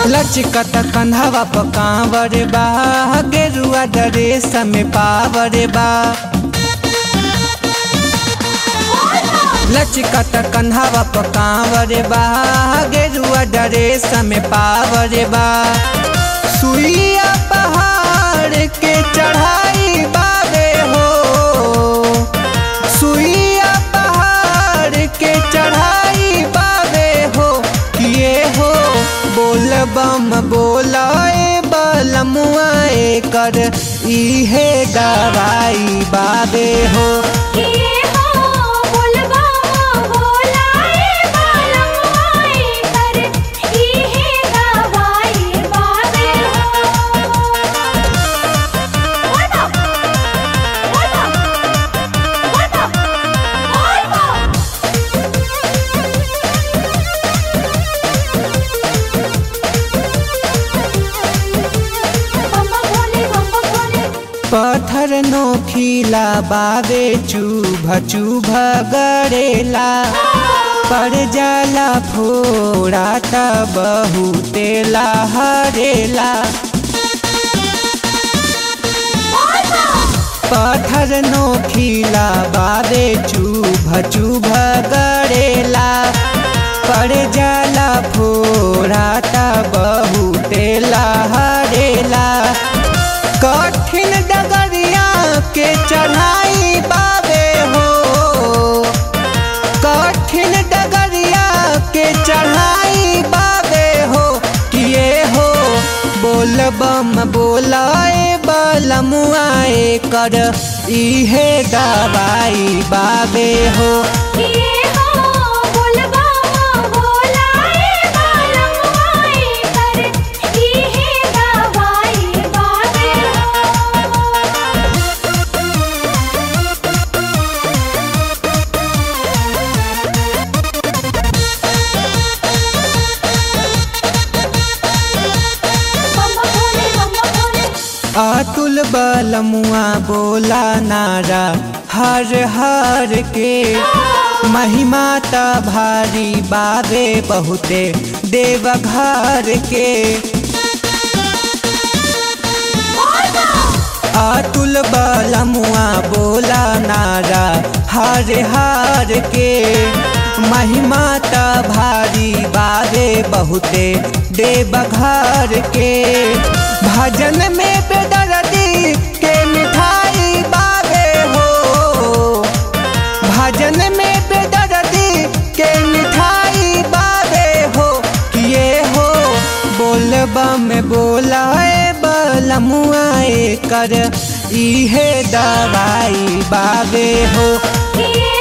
लचकत कंधवा प कांवर बा, गेरुआ ड्रेस में पावर बा। लचकत कंधवा प कांवर बा, गेरुआ ड्रेस में पावर बा। सुइया पहाड़ के चढ़ाई बाबे हो, सुइया पहाड़ के चढ़ाई बाबे हो। किए हो बोल बम बोलाए बलमुआए कर इहे गवाई बाबे हो। पत्थर नोखीला बाबे चुभ चुभ गड़ेला, पर जाला फोड़ा त बहुते लहरेला। पत्थर नोखीला बाबे चुभ चुभ गड़ेला, पर जाला फोड़ा त बहुते लहरेला। कठिन डगरिया के चढ़ाई बाबे हो, कठिन डगरिया के चढ़ाई बाबे हो। किए हो बोल बम बोलाए बलमुआए कर इहे दवाई बाबे हो। अतुल बलमुआ बोला नारा हर हर के, महिमा त भारी बाबे बहुते देवघर के। अतुल बलमुआ बोला नारा हर हर के, महिमा त भारी बाबे बहुते देवघर के। भजन में बेदर्दी के मिठाई बाबे हो, भजन में बेदर्दी के मिठाई बाबे हो। किए हो बोल बम बोलाए बलमुआए कर इहे दवाई बाबे हो।